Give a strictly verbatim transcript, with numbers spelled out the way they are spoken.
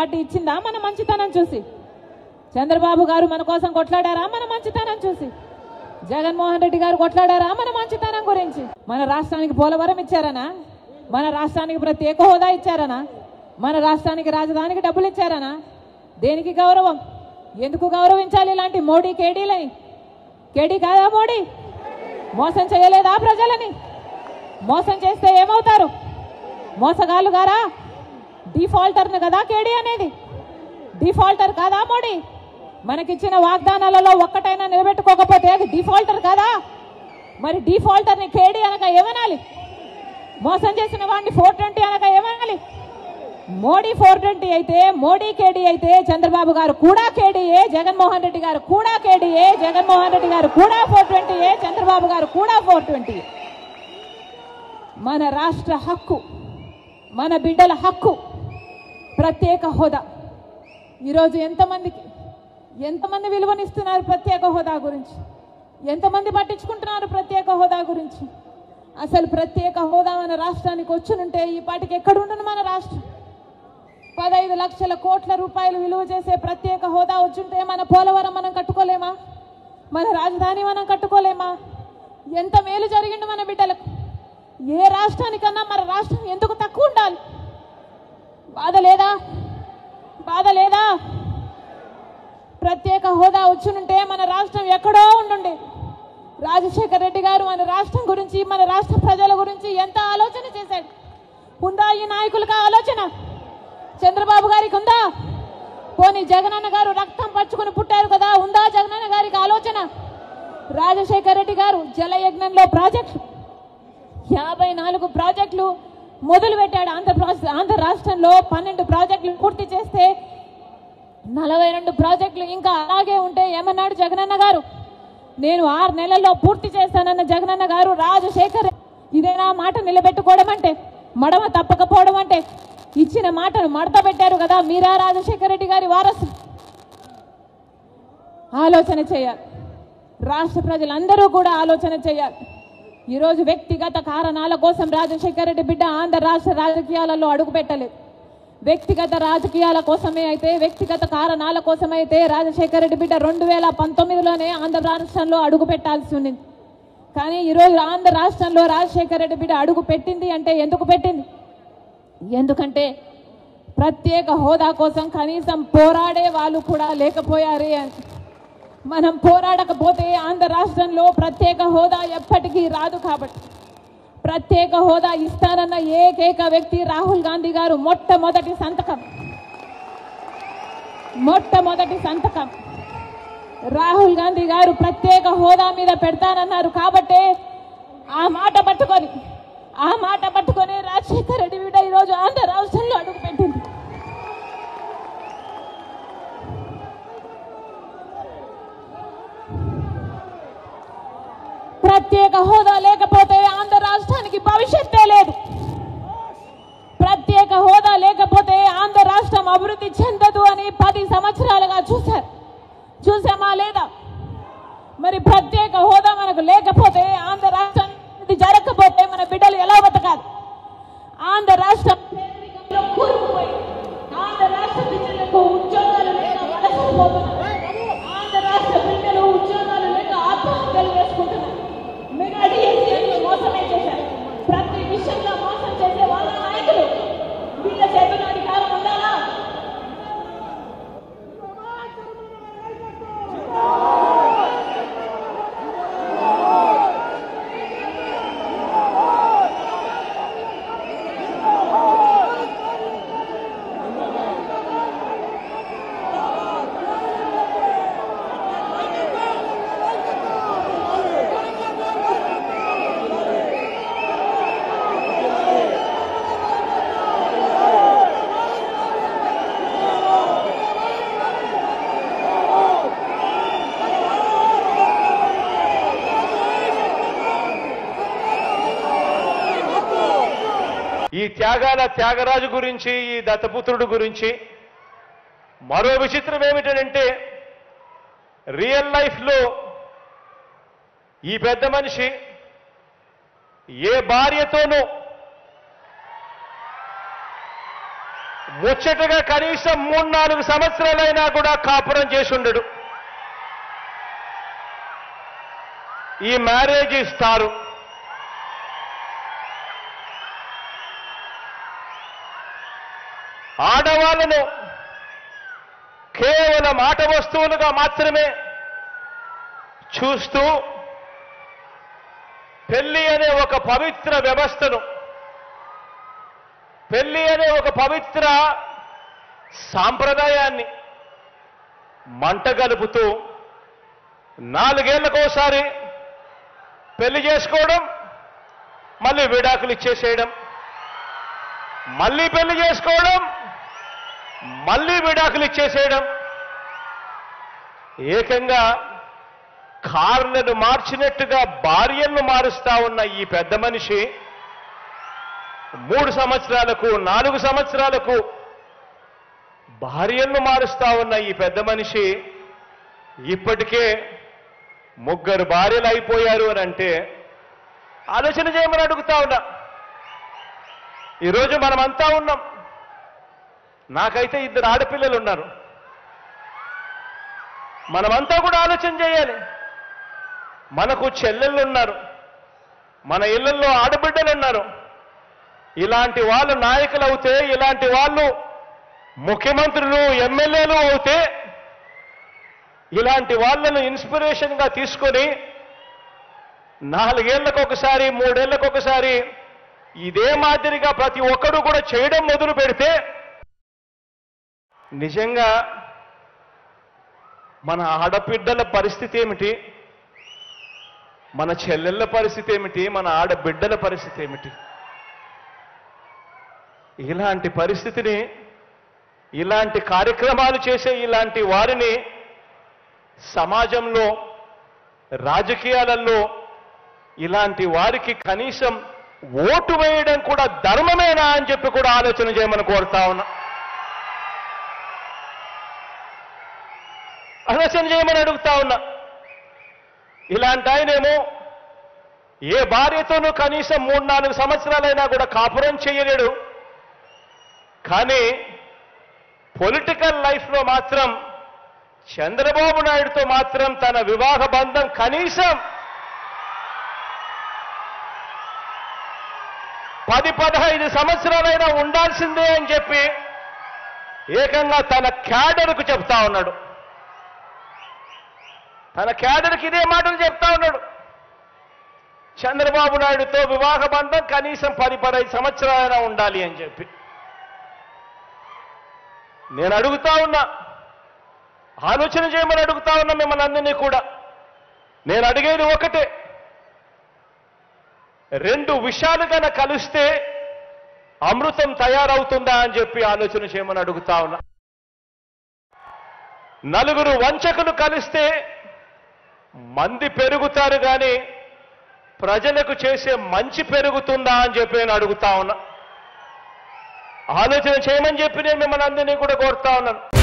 Party ఇచ్చిందా మన మంచితనం చూసి? చంద్రబాబు గారు మన కోసం కొట్లాడారా మన మంచితనం చూసి? జగన్మోహన్ రెడ్డి గారు కొట్లాడారా మన మంచితనం గురించి? మన రాష్ట్రానికి పోలవరం ఇచ్చారనా? మన రాష్ట్రానికి ప్రత్యేక హోదా ఇచ్చారనా? మన రాష్ట్రానికి రాజధానికి డబ్బులు ఇచ్చారనా? దేనికి గౌరవం? ఎందుకు గౌరవించాలి ఇలాంటి మోడీ కేడీలని? కేడీ కాదా మోడీ? మోసం చేయలేదా ప్రజలని? మోసం చేస్తే ఏమవుతారు? మోసగాళ్ళు గారా? డిఫాల్టర్ను కదా కేడీ అనేది? డిఫాల్టర్ కాదా మోడీ? మనకిచ్చిన వాగ్దానాలలో ఒక్కటైనా నిలబెట్టుకోకపోతే అది డిఫాల్టర్ కాదా? మరి డిఫాల్టర్ని కేడీ అనక ఏమనాలి? మోసం చేసిన వాడిని ఫోర్ ట్వంటీ అనక ఏమనాలి? మోడీ ఫోర్ ట్వంటీ అయితే, మోడీ కేడీ అయితే చంద్రబాబు గారు కూడా కేడీఏ, జగన్మోహన్ రెడ్డి గారు కూడా కేడీఏ, జగన్మోహన్ రెడ్డి గారు కూడా ఫోర్ ట్వంటీఏ, చంద్రబాబు గారు కూడా ఫోర్ ట్వంటీ. మన రాష్ట్ర హక్కు, మన బిడ్డల హక్కు ప్రత్యేక హోదా. ఈరోజు ఎంతమందికి ఎంతమంది విలువనిస్తున్నారు ప్రత్యేక హోదా గురించి? ఎంతమంది పట్టించుకుంటున్నారు ప్రత్యేక హోదా గురించి? అసలు ప్రత్యేక హోదా మన రాష్ట్రానికి వచ్చునుంటే ఈ పాటికి ఎక్కడుండును మన రాష్ట్రం? పదహైదు లక్షల కోట్ల రూపాయలు విలువ చేసే ప్రత్యేక హోదా వచ్చుంటే మన పోలవరం మనం కట్టుకోలేమా? మన రాజధాని మనం కట్టుకోలేమా? ఎంత మేలు జరిగిండు మన బిడ్డలకు. ఏ రాష్ట్రానికన్నా మన రాష్ట్రం ఎందుకు తక్కువ ఉండాలి? బాధ లేదా? బాధ లేదా? ప్రత్యేక హోదా వచ్చునుంటే మన రాష్ట్రం ఎక్కడో ఉండుండే. రాజశేఖర్ రెడ్డి గారు మన రాష్ట్రం గురించి, మన రాష్ట్ర ప్రజల గురించి ఎంత ఆలోచన చేశాడు. ఉందా ఈ నాయకులకు ఆలోచన? చంద్రబాబు గారికి ఉందా? పోనీ జగనన్న గారు రక్తం పచ్చుకుని పుట్టారు కదా, ఉందా జగనన్న గారికి ఆలోచన? రాజశేఖర్ రెడ్డి గారు జలయజ్ఞంలో ప్రాజెక్టు యాభై నాలుగు ప్రాజెక్టులు మొదలు పెట్టాడు. ఆంధ్రప్రదేశ్ ఆంధ్ర రాష్ట్రంలో పన్నెండు ప్రాజెక్టులు పూర్తి చేస్తే నలభై రెండు ప్రాజెక్టులు ఇంకా అలాగే ఉంటే ఏమన్నాడు జగనన్న గారు? నేను ఆరు నెలల్లో పూర్తి చేస్తానన్న జగనన్న గారు రాజశేఖర్ ఇదేనా మాట నిలబెట్టుకోవడం అంటే? మడమ తప్పకపోవడం అంటే? ఇచ్చిన మాటను మడత పెట్టారు కదా మీరా రాజశేఖర్ రెడ్డి గారి వారసు? ఆలోచన చేయాలి. రాష్ట్ర ప్రజలందరూ కూడా ఆలోచన చేయాలి. ఈరోజు వ్యక్తిగత కారణాల కోసం రాజశేఖర్ రెడ్డి బిడ్డ ఆంధ్ర రాష్ట్ర రాజకీయాలలో అడుగు పెట్టలేదు. వ్యక్తిగత రాజకీయాల కోసమే అయితే, వ్యక్తిగత కారణాల కోసమైతే రాజశేఖర్ రెడ్డి బిడ్డ రెండు వేల పంతొమ్మిదిలోనే ఆంధ్ర రాష్ట్రంలో అడుగు పెట్టాల్సి ఉండింది. కానీ ఈరోజు ఆంధ్ర రాష్ట్రంలో రాజశేఖర్ రెడ్డి బిడ్డ అడుగు పెట్టింది అంటే ఎందుకు పెట్టింది? ఎందుకంటే ప్రత్యేక హోదా కోసం కనీసం పోరాడే వాళ్ళు కూడా లేకపోయారే అని. మనం పోరాడకపోతే ఆంధ్ర రాష్ట్రంలో ప్రత్యేక హోదా ఎప్పటికీ రాదు. కాబట్టి ప్రత్యేక హోదా ఇస్తానన్న ఏకైక వ్యక్తి రాహుల్ గాంధీ గారు. మొట్టమొదటి సంతకం మొట్టమొదటి సంతకం రాహుల్ గాంధీ గారు ప్రత్యేక హోదా మీద పెడతానన్నారు. కాబట్టే ఆ మాట పట్టుకొని ఆ మాట పట్టుకొని రాజశేఖర్ రెడ్డి బిడ్డ ఈరోజు ఆంధ్ర రాష్ట్రంలో అడుగు పెట్టింది. ప్రత్యేక హోదా లేకపోతే ఆంధ్ర రాష్ట్రానికి భవిష్యత్తే లేదు. ప్రత్యేక హోదా లేకపోతే ఆంధ్ర రాష్ట్రం అభివృద్ధి చెందదు అని పది సంవత్సరాలుగా చూశారు. చూసామా లేదా? మరి ప్రత్యేక హోదా మనకు లేకపోతే, ఆంధ్ర రాష్ట్రం జరగకపోతే మన బిడ్డలు ఎలా బతకాలి? ఆంధ్ర రాష్ట్రం కూరుకుపోయి ఆంధ్ర రాష్ట్ర బిడ్డలకు ఉద్యోగాలు లేక వలసపోతున్నారు. ఆంధ్ర రాష్ట్ర బిడ్డలు ఉద్యోగాలు లేక ఆత్మహత్యలు చేసుకుంటున్నారు. మీరు అడిగి మోసమే చేశారు. ప్రతి విషయంలో మోసం చేసే వాళ్ళ నాయకులు వీళ్ళ చేతుల అధికారం ఉండాలా? ఈ త్యాగాల త్యాగరాజు గురించి, ఈ దత్తపుత్రుడు గురించి మరో విచిత్రం ఏమిటంటే, రియల్ లైఫ్లో ఈ పెద్ద మనిషి ఏ భార్యతోనూ ముచ్చటగా కనీసం మూడు నాలుగు సంవత్సరాలైనా కూడా కాపురం చేసి ఉండడు. ఈ మ్యారేజ్ ఇస్తారు. ఆడవాళ్ళను కేవలం ఆట వస్తువులుగా మాత్రమే చూస్తూ పెళ్లి అనే ఒక పవిత్ర వ్యవస్థను, పెళ్లి అనే ఒక పవిత్ర సాంప్రదాయాన్ని మంటగలుపుతూ నాలుగేళ్లకోసారి పెళ్లి చేసుకోవడం, మళ్ళీ విడాకులు ఇచ్చేసేయడం, మళ్ళీ పెళ్లి చేసుకోవడం, మళ్ళీ విడాకులు ఇచ్చేసేయడం, ఏకంగా కార్లను మార్చినట్టుగా భార్యలను మారుస్తా ఉన్న ఈ పెద్ద మనిషి మూడు సంవత్సరాలకు నాలుగు సంవత్సరాలకు భార్యలను మారుస్తా ఉన్న ఈ పెద్ద మనిషి ఇప్పటికే ముగ్గురు భార్యలు అయిపోయారు అని అంటే ఆలోచన చేయమని అడుగుతా ఉన్నా. ఈరోజు మనమంతా ఉన్నాం. నాకైతే ఇద్దరు ఆడపిల్లలు ఉన్నారు. మనమంతా కూడా ఆలోచన చేయాలి. మనకు చెల్లెళ్ళు ఉన్నారు, మన ఇళ్లలో ఆడబిడ్డలు ఉన్నారు. ఇలాంటి వాళ్ళు నాయకులు అవుతే, ఇలాంటి వాళ్ళు ముఖ్యమంత్రులు ఎమ్మెల్యేలు అవుతే, ఇలాంటి వాళ్ళను ఇన్స్పిరేషన్గా తీసుకొని నాలుగేళ్లకు ఒకసారి మూడేళ్లకు ఒకసారి ఇదే మాదిరిగా ప్రతి ఒక్కరూ కూడా చేయడం మొదలు పెడితే నిజంగా మన ఆడబిడ్డల పరిస్థితి ఏమిటి, మన చెల్లెళ్ళ పరిస్థితి ఏమిటి, మన ఆడబిడ్డల పరిస్థితి ఏమిటి? ఇలాంటి పరిస్థితిని, ఇలాంటి కార్యక్రమాలు చేసే ఇలాంటి వారిని సమాజంలో, రాజకీయాలలో ఇలాంటి వారికి కనీసం ఓటు వేయడం కూడా ధర్మమేనా అని చెప్పి కూడా ఆలోచన చేయమని కోరుతా ఉన్నా. ఆలోచన చేయమని అడుగుతా ఉన్నా. ఇలాంటి ఆయనేమో ఏ భార్యతోనూ కనీసం మూడు నాలుగు సంవత్సరాలైనా కూడా కాపురం చేయలేడు. కానీ పొలిటికల్ లైఫ్లో మాత్రం చంద్రబాబు నాయుడుతో మాత్రం తన వివాహ బంధం కనీసం పది పదహైదు సంవత్సరాలైనా ఉండాల్సిందే అని చెప్పి ఏకంగా తన క్యాడర్కు చెప్తా ఉన్నాడు. తన క్యాడర్కి ఇదే మాటలు చెప్తా ఉన్నాడు. చంద్రబాబు నాయుడుతో వివాహ బంధం కనీసం పది పదహైదు సంవత్సరాలైనా ఉండాలి అని చెప్పి. నేను అడుగుతా ఉన్నా, ఆలోచన చేయమని అడుగుతా ఉన్నా మిమ్మల్ని అందరినీ కూడా. నేను అడిగేది ఒకటే, రెండు విషయాలు కనుక కలిస్తే అమృతం తయారవుతుందా అని చెప్పి ఆలోచన చేయమని అడుగుతా ఉన్నా. నలుగురు వంచకులు కలిస్తే మంది పెరుగుతారు కానీ ప్రజలకు చేసే మంచి పెరుగుతుందా అని చెప్పి నేను అడుగుతా ఉన్నా. ఆలోచన చేయమని చెప్పి నేను మిమ్మల్ని అందరినీ కూడా కోరుతా ఉన్నాను.